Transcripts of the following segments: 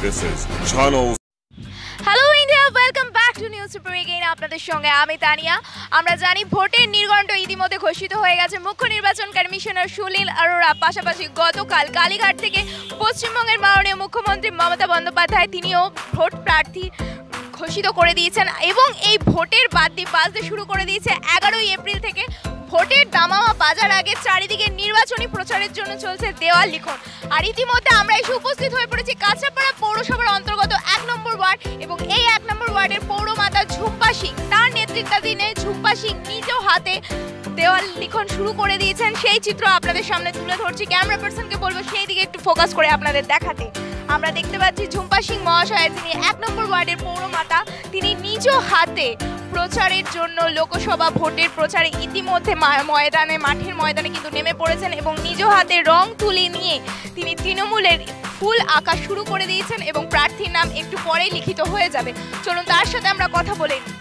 This is Channels. Hello India, welcome back to news super again. আপনাদের সঙ্গে আমি তানিয়া। আমরা জানি ভোটের নির্ঘণ্ট ইতিমধ্যে ঘোষিত হয়ে গেছে। মুখ্য নির্বাচন কমিশনার সুনীল অরোরা পাশাপাশি গতকাল কালীঘাট থেকে পশ্চিমবঙ্গের মাননীয় মুখ্যমন্ত্রী মমতা বন্দ্যোপাধ্যায় তিনিও ভোট প্রার্থী ঘোষিত করে দিয়েছেন এবং এই ভোটের বাজতে শুরু করে দিয়েছে 11ই এপ্রিল থেকে। ভোটের দামামা বাজার আগে চারিদিকে নির্বাচনী প্রচারের জন্য চলছে দেওয়াল লিখন। আর ইতিমধ্যে আমরা এসে উপস্থিত হয়ে পড়েছি কাঁচরাপাড়া পৌরসভার অন্তর্গত 1 নম্বর ওয়ার্ড এবং এই 1 নম্বর ওয়ার্ডের পৌরমাতা ঝুম্পা সিং, তার নেতৃত্বাধীনে ঝুম্পা সিং নিজ হাতে দেওয়াল লিখন শুরু করে দিয়েছেন। সেই চিত্র আপনাদের সামনে তুলে ধরছি। ক্যামেরা পার্সনকে বলবো সেই দিকে একটু ফোকাস করে আপনাদের দেখাতে। আমরা দেখতে পাচ্ছি ঝুম্পা সিং মহাশয়, যিনি 1 নম্বর ওয়ার্ডের পৌরমাতা, তিনি নিজ হাতে প্রচারের জন্য লোকসভা ভোটের প্রচারে ইতিমধ্যে মাঠের ময়দানে কিন্তু নেমে পড়েছেন এবং নিজ হাতে রং তুলি নিয়ে তিনি তৃণমূলের ফুল আঁকা শুরু করে দিয়েছেন এবং প্রার্থীর নাম একটু পরেই লিখিত হয়ে যাবে। চলুন তার সাথে আমরা কথা বলে নিই।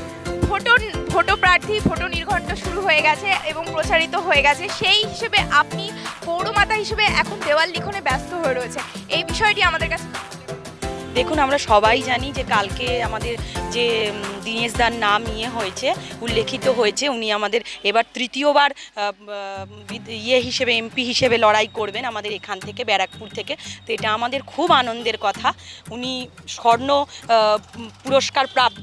ভোট নির্ঘণ্ট শুরু হয়ে গেছে এবং প্রচারিত হয়ে গেছে। সেই হিসেবে আপনি পৌরমাতা হিসেবে এখন দেওয়াল লিখনে ব্যস্ত হয়ে রয়েছে, এই বিষয়টি আমাদের কাছে দেখুন। আমরা সবাই জানি যে কালকে আমাদের যে দীনেশ দার নাম হয়েছে, উল্লেখিত হয়েছে। উনি আমাদের এবার তৃতীয়বার হিসেবে এমপি হিসেবে লড়াই করবেন আমাদের এখান থেকে, ব্যারাকপুর থেকে। তো এটা আমাদের খুব আনন্দের কথা। উনি স্বর্ণ পুরস্কার প্রাপ্ত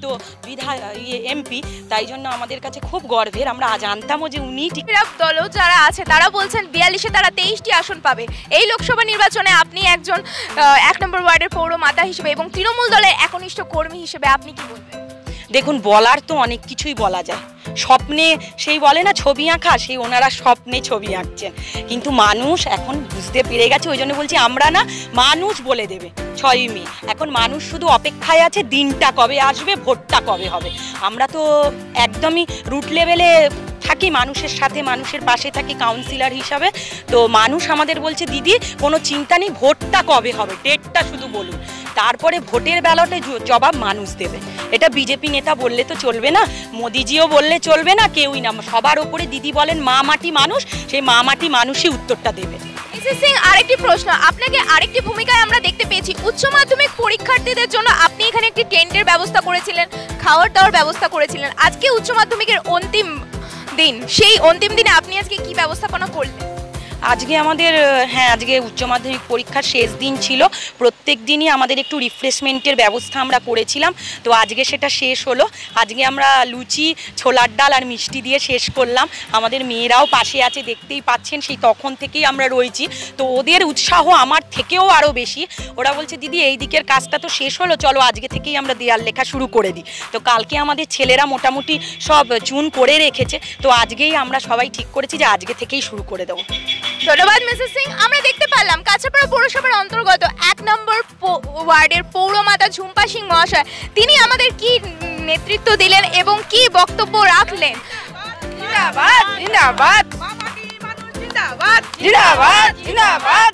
এমপি, তাই জন্য আমাদের কাছে খুব গর্বের। আমরা জানতামও যে উনি দল যারা আছে তারা বলছেন 42-এ তারা 23টি আসন পাবে। এই লোকসভা নির্বাচনে আপনি একজন 1 নম্বর ওয়ার্ডের পৌরমাতা হিসেবে এবং তৃণমূল দলের একনিষ্ঠ কর্মী হিসেবে আপনি কি বলবেন? দেখুন, বলার তো অনেক কিছুই বলা যায়। স্বপ্নে সেই বলে না ছবি আঁকা, সেই ওনারা স্বপ্নে ছবি আঁকছেন, কিন্তু মানুষ এখন বুঝতে পেরে গেছে। ওই জন্য বলছি আমরা না, মানুষ বলে দেবে 6ই মে। এখন মানুষ শুধু অপেক্ষায় আছে দিনটা কবে আসবে, ভোটটা কবে হবে। আমরা তো একদমই রুট লেভেলে থাকি, মানুষের সাথে মানুষের পাশে থাকি কাউন্সিলর হিসাবে। তো মানুষ আমাদের বলছে দিদি কোনো চিন্তা নেই, ভোটটা কবে হবে, ডেটটা শুধু বলুন। তারপরে ভোটের ব্যালটে জবাব মানুষ দেবে। এটা বিজেপি নেতা বললে তো চলবে না, মোদিজিও বললে চলবে না, কেউই না। সবার ওপরে দিদি বলেন মা মাটি মানুষ, সেই মা মাটি মানুষই উত্তরটা দেবে। মিসেস সিং, আরেকটি প্রশ্ন, আপনাকে আরেকটি ভূমিকায় আমরা দেখতে পেয়েছি। উচ্চ মাধ্যমিক পরীক্ষার্থীদের জন্য আপনি এখানে একটি টেন্টের ব্যবস্থা করেছিলেন, খাওয়ার দাওয়ার ব্যবস্থা করেছিলেন। আজকে উচ্চ মাধ্যমিকের অন্তিম দিন, সেই অন্তিম দিনে আপনি আজকে কি ব্যবস্থাপনা করলেন? আজকে আমাদের আজকে উচ্চ মাধ্যমিক পরীক্ষার শেষ দিন ছিল। প্রত্যেক দিনই আমাদের একটু রিফ্রেশমেন্টের ব্যবস্থা আমরা করেছিলাম। তো আজকে সেটা শেষ হলো। আজকে আমরা লুচি, ছোলার ডাল আর মিষ্টি দিয়ে শেষ করলাম। আমাদের মেয়েরাও পাশে আছে, দেখতেই পাচ্ছেন, সেই তখন থেকেই আমরা রয়েছি। তো ওদের উৎসাহ আমার থেকেও আরও বেশি। ওরা বলছে দিদি এই দিকের কাজটা তো শেষ হলো, চলো আজকে থেকেই আমরা দেয়াল লেখা শুরু করে দিই। তো কালকে আমাদের ছেলেরা মোটামুটি সব চুন করে রেখেছে। তো আজকেই আমরা সবাই ঠিক করেছি যে আজকে থেকেই শুরু করে দেবো। ধন্যবাদ মিসেস সিং। আমরা দেখতে পারলাম কাঁচরাপাড়া পৌরসভার অন্তর্গত 1 নম্বর ওয়ার্ডের পৌরমাতা ঝুম্পা সিং মহাশয়, তিনি আমাদের কি নেতৃত্ব দিলেন এবং কি বক্তব্য রাখলেন। জিন্দাবাদ জিন্দাবাদ জিন্দাবাদ জিন্দাবাদ জিন্দাবাদ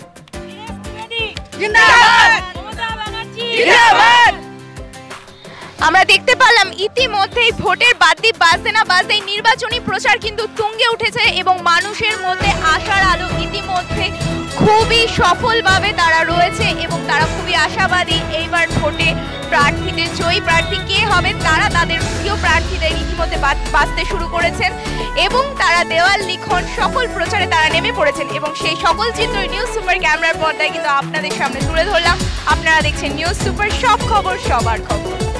জিন্দাবাদ জিন্দাবাদ। আমরা দেখতে পারলাম ইতিমধ্যেই ভোটের বাজতে না বাজতেই নির্বাচনী প্রচার কিন্তু তুঙ্গে উঠেছে এবং মানুষের মধ্যে আশার আলো ইতিমধ্যে খুবই সফলভাবে তারা রয়েছে এবং তারা খুবই আশাবাদী এইবার ভোটে প্রার্থীদের জয়ী প্রার্থী কে হবেন। তারা তাদের প্রিয় প্রার্থীদের ইতিমধ্যে বাছতে শুরু করেছেন এবং তারা দেওয়াল লিখন সকল প্রচারে তারা নেমে পড়েছেন এবং সেই সকল চিত্র নিউজ সুপার ক্যামেরার পর্দায় কিন্তু আপনাদের সামনে তুলে ধরলাম। আপনারা দেখছেন নিউজ সুপার, সব খবর সবার খবর।